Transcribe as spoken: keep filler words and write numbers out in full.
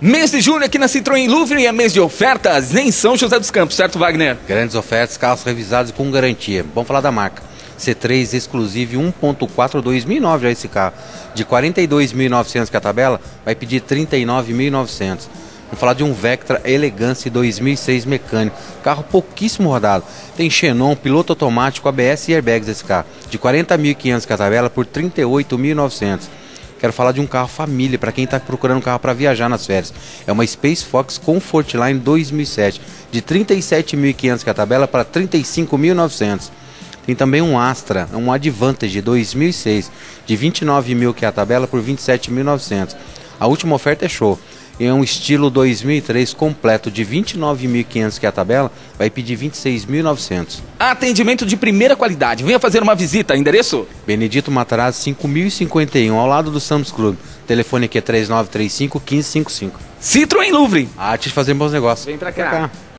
Mês de junho aqui na Citroën Louvre é mês de ofertas em São José dos Campos, certo, Wagner? Grandes ofertas, carros revisados com garantia. Vamos falar da marca. C três Exclusive um ponto quatro dois mil e nove já esse carro. De quarenta e dois mil e novecentos que é a tabela, vai pedir trinta e nove mil e novecentos. Vamos falar de um Vectra Elegance dois mil e seis mecânico. Carro pouquíssimo rodado. Tem xenon, piloto automático, A B S e airbags esse carro. De quarenta mil e quinhentos que é a tabela, por trinta e oito mil e novecentos. Quero falar de um carro família, para quem está procurando um carro para viajar nas férias. É uma Space Fox Comfortline dois mil e sete. De trinta e sete mil e quinhentos que é a tabela, para trinta e cinco mil e novecentos. Tem também um Astra, um Advantage dois mil e seis, de vinte e nove mil que é a tabela, por vinte e sete mil e novecentos. A última oferta é show. É um estilo dois mil e três completo, de vinte e nove mil e quinhentos que é a tabela, vai pedir vinte e seis mil e novecentos. Atendimento de primeira qualidade. Venha fazer uma visita. Endereço? Benedito Matarazzo cinco mil e cinquenta e um, ao lado do Sam's Club. Telefone aqui é três nove três cinco, um cinco cinco cinco. Citroën Louvre. Arte de fazer bons negócios. Vem pra cá. Pra cá.